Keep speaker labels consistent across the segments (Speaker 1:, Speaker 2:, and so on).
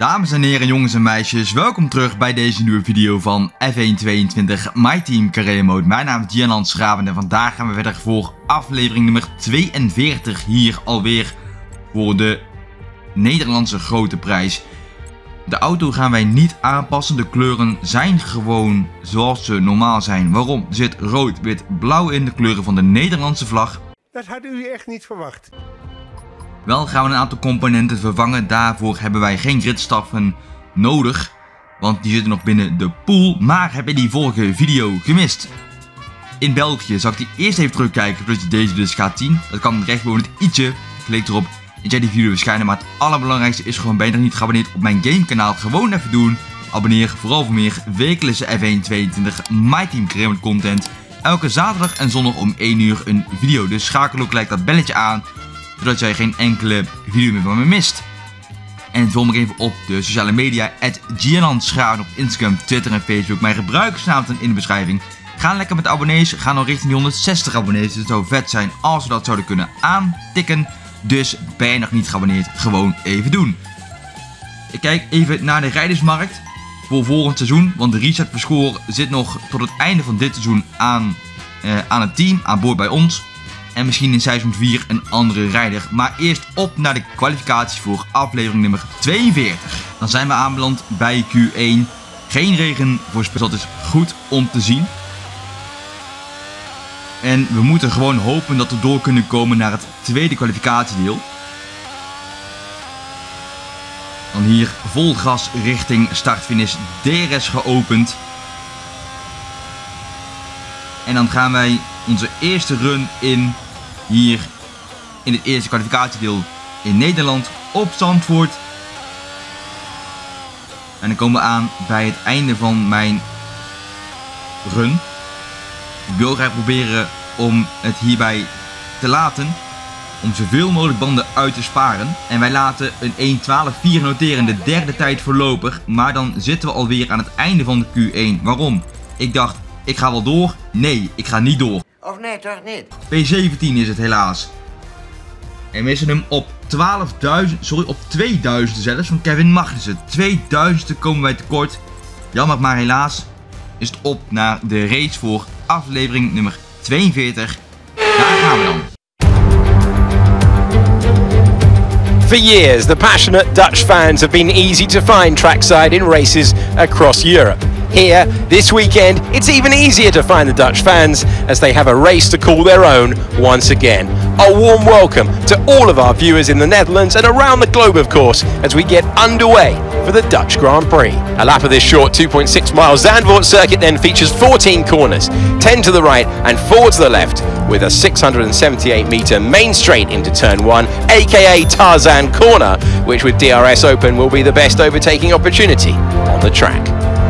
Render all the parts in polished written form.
Speaker 1: Dames en heren, jongens en meisjes, welkom terug bij deze nieuwe video van F122 My Team Career Mode. Mijn naam is Gian Schraven en vandaag gaan we verder voor aflevering nummer 42 hier alweer voor de Nederlandse grote prijs. De auto gaan wij niet aanpassen, de kleuren zijn gewoon zoals ze normaal zijn. Waarom? Er zit rood, wit, blauw in, de kleuren van de Nederlandse vlag.
Speaker 2: Dat had u echt niet verwacht.
Speaker 1: Wel gaan we een aantal componenten vervangen, daarvoor hebben wij geen gridstaffen nodig, want die zitten nog binnen de pool. Maar heb je die vorige video gemist in België, zal ik die eerst even terugkijken voordat je deze dus gaat zien. Dat kan rechtboven het i'tje, klik erop en jij die video verschijnen. Maar het allerbelangrijkste is gewoon, ben je nog niet geabonneerd op mijn gamekanaal, gewoon even doen. Abonneer vooral voor meer wekelijkse F122 My Team Career Mode content. Elke zaterdag en zondag om 1 uur een video, dus schakel ook gelijk dat belletje aan, zodat jij geen enkele video meer van me mist. En volg me even op de sociale media, @GianSchraven op Instagram, Twitter en Facebook. Mijn gebruikersnaam staat in de beschrijving. Ga lekker met de abonnees, ga nog richting die 160 abonnees. Het zou vet zijn als we dat zouden kunnen aantikken. Dus ben je nog niet geabonneerd, gewoon even doen. Ik kijk even naar de rijdersmarkt voor volgend seizoen. Want de reset for score zit nog tot het einde van dit seizoen aan het team, aan boord bij ons. En misschien in seizoen 4 een andere rijder. Maar eerst op naar de kwalificaties voor aflevering nummer 42. Dan zijn we aanbeland bij Q1. Geen regen voorspeld, dat is goed om te zien. En we moeten gewoon hopen dat we door kunnen komen naar het tweede kwalificatiedeel. Dan hier vol gas richting start-finish. DRS geopend. En dan gaan wij onze eerste run in hier in het eerste kwalificatiedeel in Nederland op Zandvoort. En dan komen we aan bij het einde van mijn run. Ik wil graag proberen om het hierbij te laten, om zoveel mogelijk banden uit te sparen. En wij laten een 1:12.4 noteren, de derde tijd voorlopig. Maar dan zitten we alweer aan het einde van de Q1. Waarom? Ik dacht, ik ga wel door. Nee, ik ga niet door.
Speaker 3: Of nee, toch niet?
Speaker 1: P17 is het helaas. En we missen hem op 2000 zelfs van Kevin Magnussen. 2000 komen wij tekort. Jammer, maar helaas is het op naar de race voor aflevering nummer 42. Daar gaan we dan.
Speaker 4: For years, the passionate Dutch fans have been easy to find trackside in races across Europe. Here, this weekend, it's even easier to find the Dutch fans as they have a race to call their own once again. A warm welcome to all of our viewers in the Netherlands and around the globe, of course, as we get underway for the Dutch Grand Prix. A lap of this short 2.6 mile Zandvoort circuit then features 14 corners, 10 to the right and 4 to the left, with a 678 meter main straight into turn 1, aka Tarzan corner, which with DRS open will be the best overtaking opportunity on the track.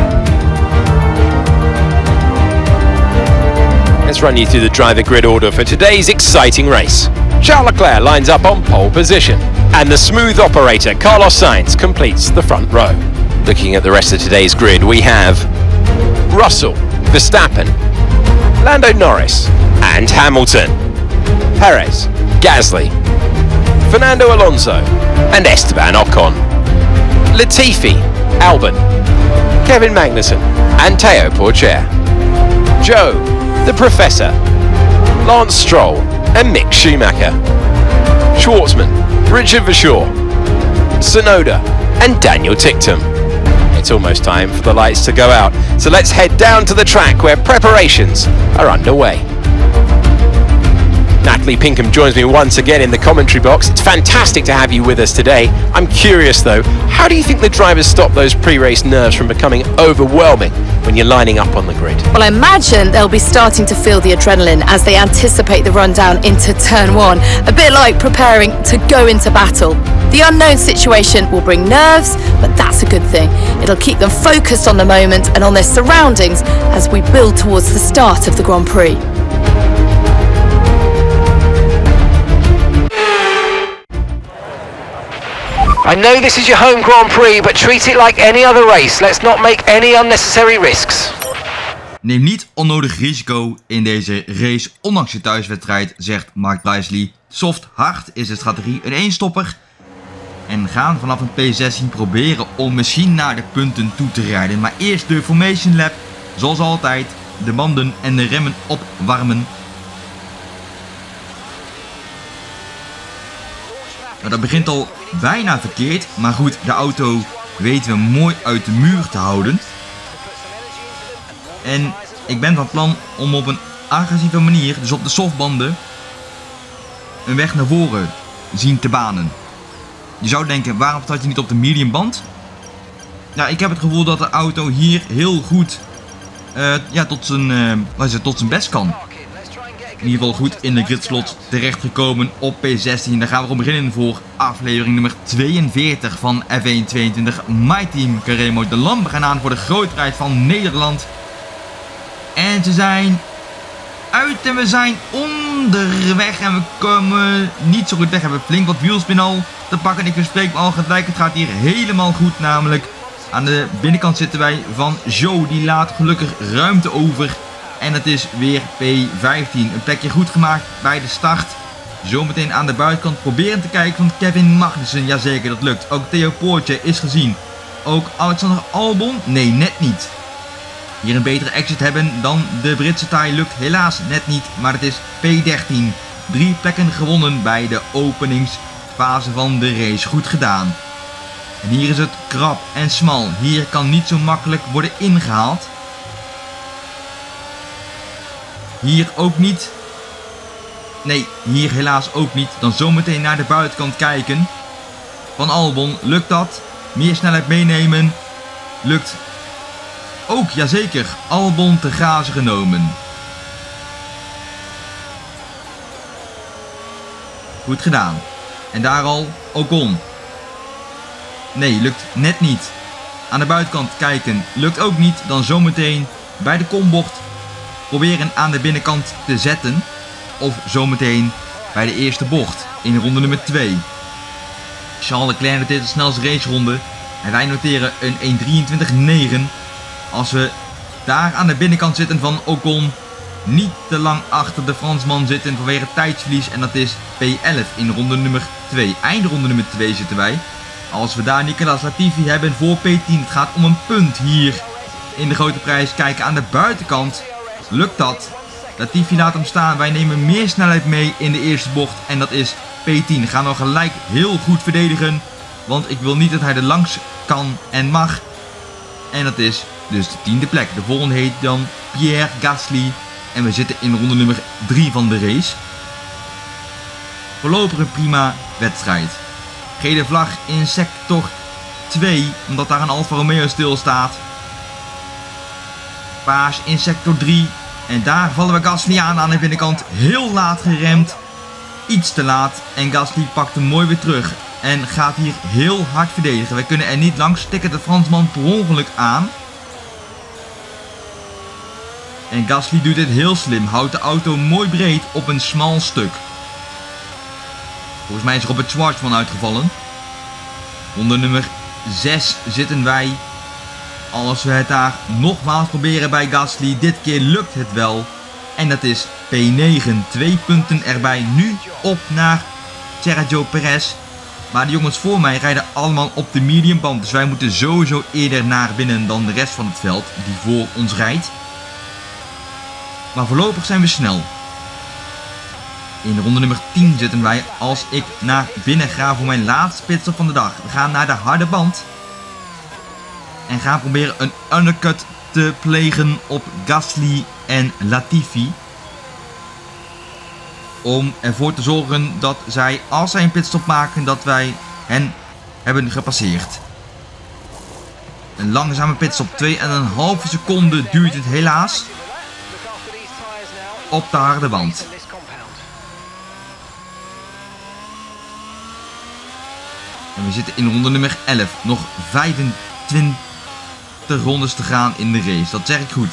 Speaker 4: Let's run you through the driver grid order for today's exciting race. Charles Leclerc lines up on pole position, and the smooth operator Carlos Sainz completes the front row. Looking at the rest of today's grid, we have Russell, Verstappen, Lando Norris and Hamilton, Perez, Gasly, Fernando Alonso and Esteban Ocon, Latifi, Albon, Kevin Magnussen and Teo Pourchaire, Joe, the Professor, Lance Stroll and Mick Schumacher, Schwartzman, Richard Verschoor, Tsunoda and Daniel Ticktum. It's almost time for the lights to go out, so let's head down to the track where preparations are underway. Natalie Pinkham joins me once again in the commentary box. It's fantastic to have you with us today. I'm curious though, how do you think the drivers stop those pre-race nerves from becoming overwhelming when you're lining up on the grid?
Speaker 5: Well, I imagine they'll be starting to feel the adrenaline as they anticipate the rundown into turn 1, a bit like preparing to go into battle. The unknown situation will bring nerves, but that's a good thing. It'll keep them focused on the moment and on their surroundings as we build towards the start of the Grand Prix.
Speaker 6: I know this is your home Grand Prix, but treat it like any other race. Let's not make any unnecessary risks.
Speaker 1: Neem niet onnodig risico in deze race, ondanks je thuiswedstrijd, zegt Mark Preisley. Soft hard is de strategie, een eenstopper. En gaan vanaf een P16 proberen om misschien naar de punten toe te rijden. Maar eerst de Formation Lap. Zoals altijd de banden en de remmen opwarmen. Nou, dat begint al bijna verkeerd. Maar goed, de auto weten we mooi uit de muur te houden. En ik ben van plan om op een agressieve manier, dus op de softbanden, een weg naar voren zien te banen. Je zou denken, waarom staat je niet op de mediumband? Ja, ik heb het gevoel dat de auto hier heel goed tot zijn best kan. In ieder geval goed in de gridslot terechtgekomen op P16. Daar gaan we gewoon beginnen voor aflevering nummer 42 van F122 My Team Carré. De lampen gaan aan voor de grote prijs van Nederland. En ze zijn uit en we zijn onderweg en we komen niet zo goed weg. We hebben flink wat wielspin al te pakken. Ik bespreek me al gelijk, het gaat hier helemaal goed namelijk. Aan de binnenkant zitten wij van Joe, die laat gelukkig ruimte over. En het is weer P15. Een plekje goed gemaakt bij de start. Zometeen aan de buitenkant proberen te kijken van Kevin Magnussen. Jazeker, dat lukt. Ook Theo Poortje is gezien. Ook Alexander Albon? Nee, net niet. Hier een betere exit hebben dan de Britse taai lukt helaas net niet. Maar het is P13. 3 plekken gewonnen bij de openingsfase van de race. Goed gedaan. En hier is het krap en smal. Hier kan niet zo makkelijk worden ingehaald. Hier ook niet. Nee, hier helaas ook niet. Dan zometeen naar de buitenkant kijken. Van Albon, lukt dat? Meer snelheid meenemen. Lukt ook, jazeker. Albon te grazen genomen. Goed gedaan. En daar al Ocon. Nee, lukt net niet. Aan de buitenkant kijken. Lukt ook niet. Dan zometeen bij de kombocht proberen aan de binnenkant te zetten. Of zometeen bij de eerste bocht in ronde nummer 2. Charles Leclerc noteert de snelste raceronde. En wij noteren een 1.23.9. Als we daar aan de binnenkant zitten van Ocon. Niet te lang achter de Fransman zitten vanwege tijdsverlies. En dat is P11 in ronde nummer 2. Eindronde nummer 2 zitten wij. Als we daar Nicolas Latifi hebben voor P10. Het gaat om een punt hier in de grote prijs. Kijken aan de buitenkant. Lukt dat? Latifi laat hem staan. Wij nemen meer snelheid mee in de eerste bocht. En dat is P10. Gaan we gelijk heel goed verdedigen. Want ik wil niet dat hij er langs kan en mag. En dat is dus de 10e plek. De volgende heet dan Pierre Gasly. En we zitten in ronde nummer 3 van de race. Voorlopig een prima wedstrijd. Gele vlag in sector 2. Omdat daar een Alfa Romeo stil staat. Paars in sector 3. En daar vallen we Gasly aan de binnenkant. Heel laat geremd. Iets te laat. En Gasly pakt hem mooi weer terug. En gaat hier heel hard verdedigen. We kunnen er niet langs. Tikken de Fransman per ongeluk aan. En Gasly doet dit heel slim. Houdt de auto mooi breed op een smal stuk. Volgens mij is Robert Schwarzman uitgevallen. Ronde nummer 6 zitten wij. Als we het daar nogmaals proberen bij Gasly. Dit keer lukt het wel. En dat is P9. 2 punten erbij. Nu op naar Sergio Perez. Maar de jongens voor mij rijden allemaal op de mediumband. Dus wij moeten sowieso eerder naar binnen dan de rest van het veld die voor ons rijdt. Maar voorlopig zijn we snel. In ronde nummer 10 zitten wij als ik naar binnen ga voor mijn laatste pitstop van de dag. We gaan naar de harde band. En gaan proberen een undercut te plegen op Gasly en Latifi. Om ervoor te zorgen dat zij, als zij een pitstop maken, dat wij hen hebben gepasseerd. Een langzame pitstop, 2,5 seconden duurt het helaas. Op de harde band. En we zitten in ronde nummer 11. Nog 25 rondes te gaan in de race. Dat zeg ik goed.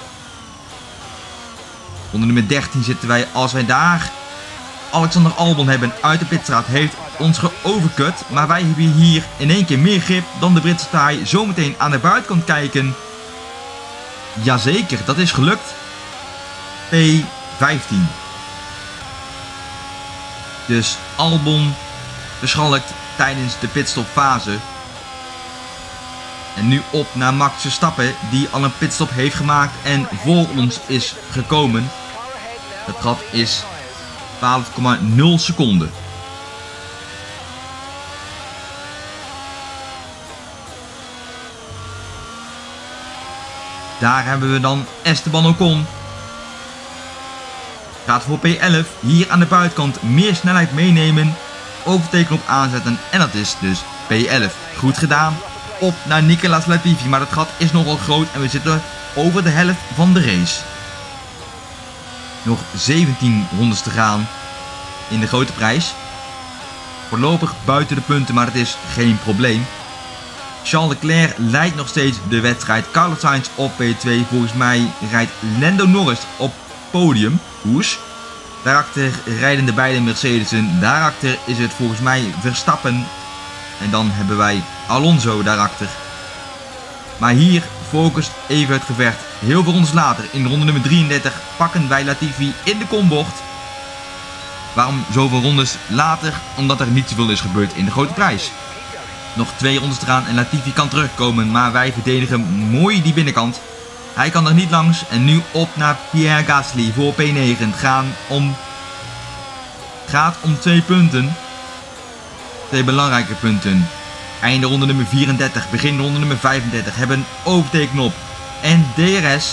Speaker 1: Ronde nummer 13 zitten wij. Als wij daar Alexander Albon hebben uit de pitstraat, heeft ons geovercut. Maar wij hebben hier in één keer meer grip dan de Britse taai. Zometeen aan de buitenkant kijken. Jazeker, dat is gelukt. P15. Dus Albon verschalkt tijdens de pitstopfase. En nu op naar Max Verstappen, die al een pitstop heeft gemaakt en voor ons is gekomen. Het gat is 12,0 seconden. Daar hebben we dan Esteban Ocon. Gaat voor P11. Hier aan de buitenkant meer snelheid meenemen. Overtakenop aanzetten. En dat is dus P11. Goed gedaan. Op naar Nicolas Latifi. Maar het gat is nogal groot. En we zitten over de helft van de race. Nog 17 rondes te gaan in de grote prijs. Voorlopig buiten de punten. Maar dat is geen probleem. Charles Leclerc leidt nog steeds de wedstrijd. Carlos Sainz op P2. Volgens mij rijdt Lando Norris op podium. Koers. Daarachter rijden de beide Mercedesen. Daarachter is het volgens mij Verstappen. En dan hebben wij Alonso daarachter. Maar hier focust even het gevecht. Heel veel rondes later, in ronde nummer 33, pakken wij Latifi in de kombocht. Waarom zoveel rondes later? Omdat er niet zoveel is gebeurd in de grote prijs. Nog 2 rondes te gaan en Latifi kan terugkomen, maar wij verdedigen mooi die binnenkant. Hij kan er niet langs en nu op naar Pierre Gasly voor P9. Het gaat om 2 punten. 2 belangrijke punten. Einde ronde nummer 34, begin ronde nummer 35. Hebben een overteken op en DRS.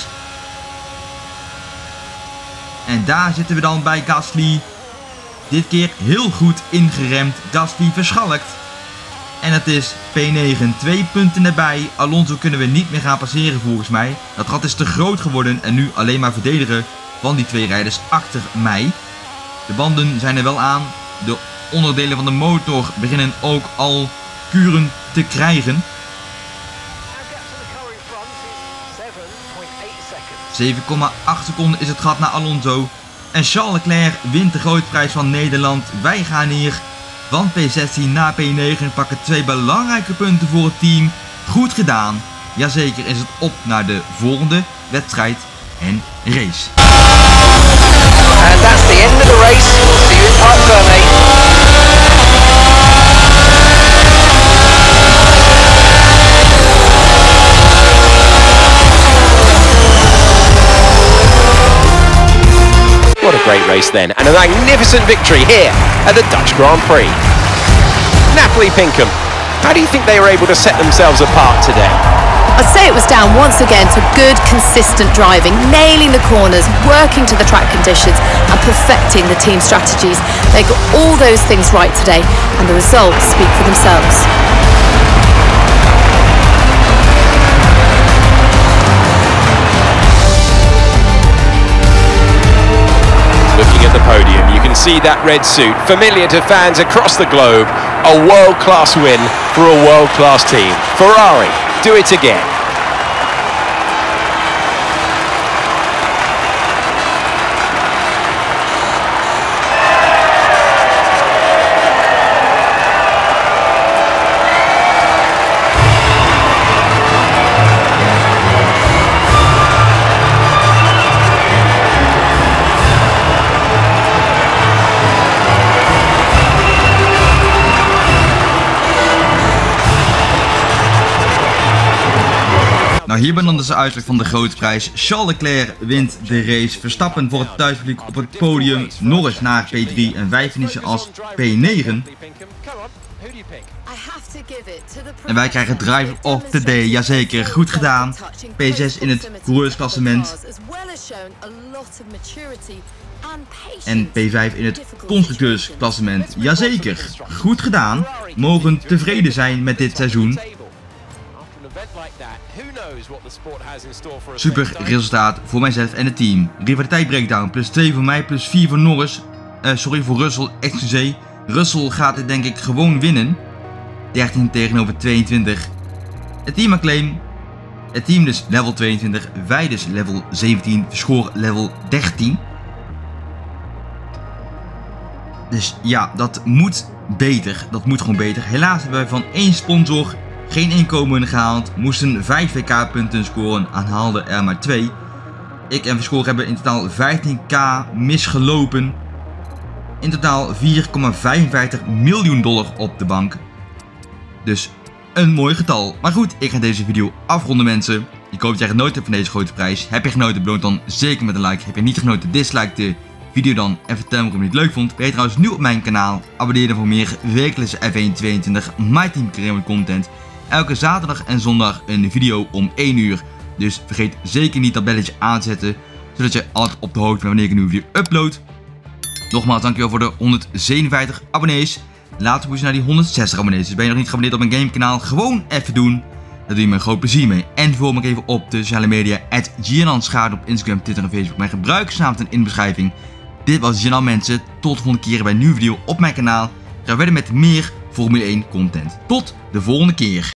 Speaker 1: En daar zitten we dan bij Gasly. Dit keer heel goed ingeremd. Gasly verschalkt. En het is P9, 2 punten erbij. Alonso kunnen we niet meer gaan passeren volgens mij. Dat gat is te groot geworden en nu alleen maar verdedigen van die 2 rijders achter mij. De banden zijn er wel aan. De onderdelen van de motor beginnen ook al kuren te krijgen. 7,8 seconden is het gat naar Alonso. En Charles Leclerc wint de grote prijs van Nederland. Wij gaan hier van P16 naar P9, pakken 2 belangrijke punten voor het team. Goed gedaan. Jazeker is het op naar de volgende wedstrijd en race.
Speaker 6: And that's the end of the race. See you in Parc Fermé.
Speaker 4: What a great race then, and a magnificent victory here at the Dutch Grand Prix. Natalie Pinkham, how do you think they were able to set themselves apart today?
Speaker 5: I'd say it was down once again to good, consistent driving, nailing the corners, working to the track conditions and perfecting the team strategies. They got all those things right today and the results speak for themselves.
Speaker 4: Looking at the podium, you can see that red suit, familiar to fans across the globe. A world-class win for a world-class team. Ferrari, do it again.
Speaker 1: Nou, hier ben dan dus de uitslag van de grote prijs. Charles Leclerc wint de race. Verstappen voor het thuispubliek op het podium. Norris naar P3 en wij finishen als P9. En wij krijgen Driver of the Day. Jazeker, goed gedaan. P6 in het coureursklassement. En P5 in het constructeursklassement. Jazeker, goed gedaan. Mogen tevreden zijn met dit seizoen. Super resultaat voor mijzelf en het team. Rivaliteit breakdown, plus 2 voor mij, plus 4 voor Norris. Sorry voor Russell, excuseer. Russell gaat dit denk ik gewoon winnen. 13 tegenover 22. Het team acclaim. Het team dus level 22. Wij dus level 17. Score level 13. Dus ja, dat moet beter. Dat moet gewoon beter. Helaas hebben wij van 1 sponsor geen inkomen gehaald. Moesten 5 WK-punten scoren. Haalden er maar 2. Ik en Verschoor hebben in totaal 15k misgelopen. In totaal $4,55 miljoen op de bank. Dus een mooi getal. Maar goed, ik ga deze video afronden mensen. Ik hoop dat jij genoten hebt van deze grote prijs. Heb je genoten, beloon dan zeker met een like. Heb je niet genoten, dislike de video dan en vertel me of je het leuk vond. Ben je trouwens nieuw op mijn kanaal, abonneer dan voor meer wekelijkse F1 22 My Team Career content. Elke zaterdag en zondag een video om 1 uur. Dus vergeet zeker niet dat belletje aan te zetten, zodat je altijd op de hoogte bent wanneer ik een nieuwe video upload. Nogmaals, dankjewel voor de 157 abonnees. Laten we pushen naar die 160 abonnees. Dus ben je nog niet geabonneerd op mijn gamekanaal, gewoon even doen. Daar doe je me een groot plezier mee. En volg me even op de sociale media @GNanschade op Instagram, Twitter en Facebook. Mijn gebruikersnaam staat in de beschrijving. Dit was Gian mensen. Tot de volgende keer bij een nieuwe video op mijn kanaal. Ga verder met meer Formule 1 content. Tot de volgende keer.